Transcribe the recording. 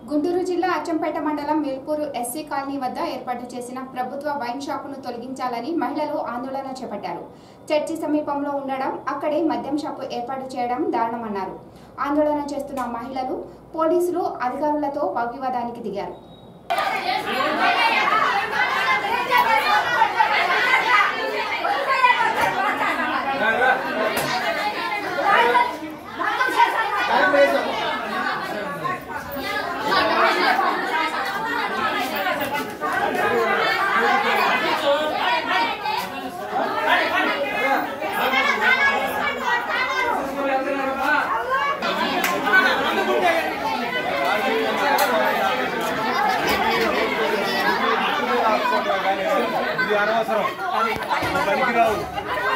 గుంటూరు జిల్లా అచంపేట మండలం మేల్పూరు SC colony వద్ద ఏర్పాటు చేసిన ప్రభుత్వ వైన్ షాపును తొలగించాలని మహిళలు ఆందోళన చేపట్టారు. చర్చి సమీపంలో ఉండడం, అక్కడే మద్యం షాపు ఏర్పాటు చేయడం దారుణమన్నారు. ఆందోళన చేస్తున్న మహిళలు పోలీసులు అధికారులతో వాగ్వివాదానికి దిగారు. ఇది అనవసరం, పనికిరావు.